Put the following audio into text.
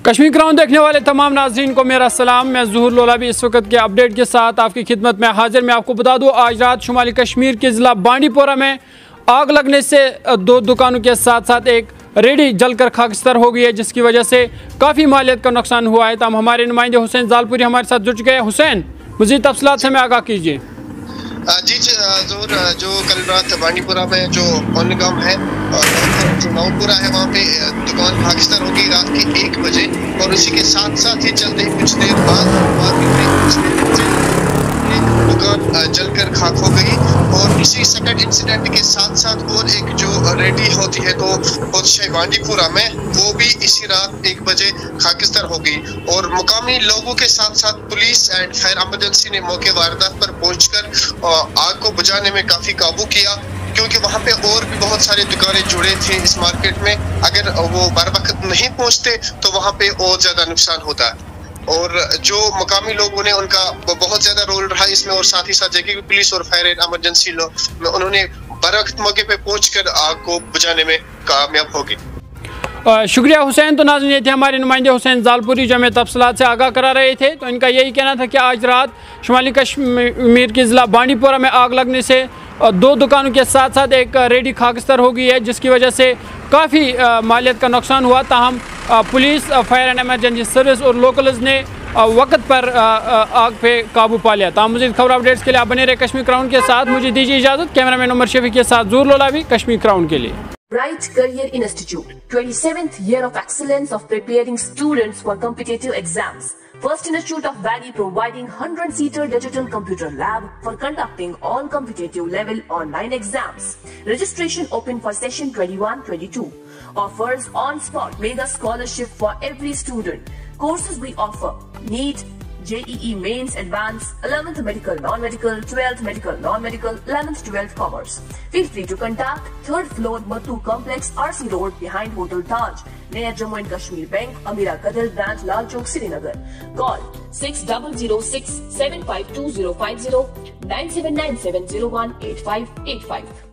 Kashmir crown देखने वाले तमाम नाज़रीन को मेरा सलाम। मैं ज़ुहूर लोलाबी इस वक्त के अपडेट के साथ आपकी खिदमत में हाजिर। मैं आपको बता दूं, आज रात शुमाली कश्मीर के ज़िला बांडीपोरा में आग लगने से दो दुकानों के साथ साथ एक रेडी जलकर खाकस्तर हो गई है, जिसकी वजह से काफ़ी मालियत का नुकसान हुआ है। तमाम हमारे नुमाइंदे हुसैन जालपुरी हमारे साथ जुड़ चुके हैं। हुसैन, मज़ीद तफसीलात से हमें आगाह कीजिए। जी ज़रूर। जो कल रात बांडीपुरा में जो पौनगाम है जो नौपुरा है, वहाँ पे दुकान खाकस्तर हो गई रात के 1 बजे, और उसी के साथ साथ ही चलते ही कुछ देर बाद दुकान जलकर खाक हो गई। और इसी सेकंड इंसिडेंट के साथ साथ और एक जो रेडी होती है तो बांडीपुरा में, वो भी इसी रात 1 बजे खाकस्तर हो गई। और मुकामी लोगों के साथ साथ पुलिस एंड फायर एमरजेंसी ने मौके वारदात पर पहुंचकर आग को बुझाने में काफी काबू किया, क्योंकि वहां पे और भी बहुत सारी दुकानें जुड़े थे इस मार्केट में। अगर वो बर वक्त नहीं पहुंचते तो वहां पे और ज्यादा नुकसान होता है। और जो मुकामी लोगों ने, उनका बहुत ज्यादा रोल रहा इसमें, और साथ ही साथ जगह की पुलिस और फायर एमरजेंसी लोग, उन्होंने बर वक्त मौके पे पहुंचकर आग को बुझाने में कामयाब हो गई। शुक्रिया हुसैन। तो नाज़रीन, ये थे हमारे नुमाइंदे हुसैन जालपुरी जो हमें तफसीलात से आगाह करा रहे थे। तो इनका यही कहना था कि आज रात शुमाली कश्मीर के ज़िला बांडीपोरा में आग लगने से दो दुकानों के साथ साथ एक रेडी खाकस्तर हो गई है, जिसकी वजह से काफ़ी मालियत का नुकसान हुआ। ताहम police, fire and emergency service और लोकल्स ने वक्त पर आग पे काबू पा लिया। ताहम मज़ीद खबर अपडेट्स के लिए आप बने रहे कश्मीर क्राउन के साथ। मुझे दीजिए इजाज़त। कैमरामैन उमर शफी के साथ ज़ुहूर लोलाबी, कश्मीर क्राउन के लिए। Bright Career Institute, 27th year of excellence of preparing students for competitive exams. First institute of Valley providing 100-seater digital computer lab for conducting all competitive level online exams. Registration open for session 21-22. Offers on-spot mega scholarship for every student. Courses we offer: NEET, JEE Mains Advanced, 11th Medical Non-Medical, 12th Medical Non-Medical, 11th 12th Commerce. Feel free to contact 3rd floor Mattu Complex, RC Road behind Hotel Taj, near Jammu and Kashmir Bank, Amira Kadal Branch, Lal Chowk, Srinagar. Call 6006 752050 9797018585.